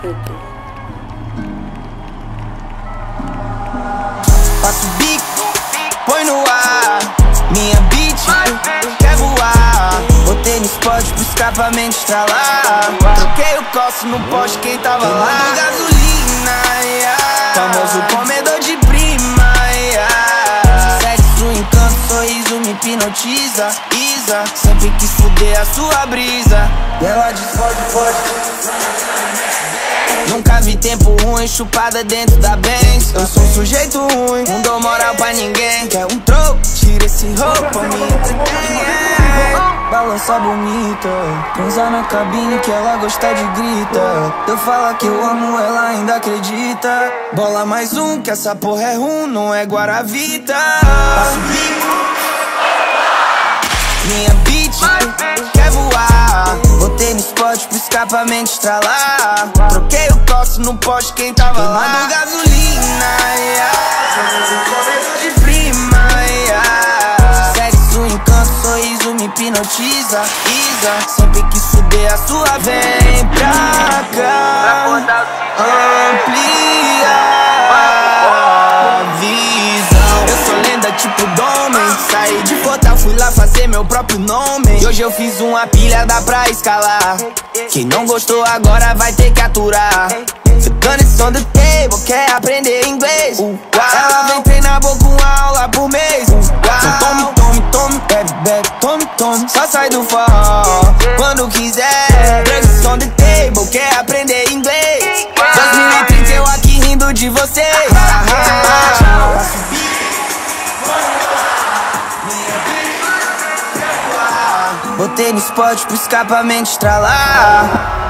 Passo o bico, põe no ar. Minha beat quer voar. Botei no spot pro escapamento estralar. Troquei o coço no poste, quem tava lá? Tomando gasolina, famoso comedor de prima, sexo, encanto, sorriso me hipnotiza. Isa, sempre quis fuder a sua brisa. E ela diz pode. Nunca vi tempo ruim, chupada dentro da Benz. Eu sou um sujeito ruim, não dou moral pra ninguém. Quer um troco? Tira esse roupa, me entretém. Balança bonita, transa na cabine que ela gosta de grita. Eu falo que eu amo, ela ainda acredita. Bola mais um, que essa porra é rum, não é Guaravita. Passo o bico, minha beat quer voar. Botei no spot pro escapamento estralar. Troquei o coço no poste, quem tava lá? Queimando gasolina, comedor de prima, sexo, encanto, sorriso me hipnotiza. Isa, sempre quis fuder a sua. Vem pra cá, amplia a visão. Eu sou lenda tipo Domen. Saí de Fortal, fui lá fazer meu próprio nome. E hoje eu fiz uma pilha, dá pra escalar. Quem não gostou agora vai ter que aturar. Ficando esse on the table, quer aprender inglês. Ela vem treinar boca uma aula por mês. Então tome, bebe, tome. Só sai do forró quando quiser. Esse on the table, quer aprender inglês. 2030 eu aqui rindo de você. Botei no spot pro escapamento estralar.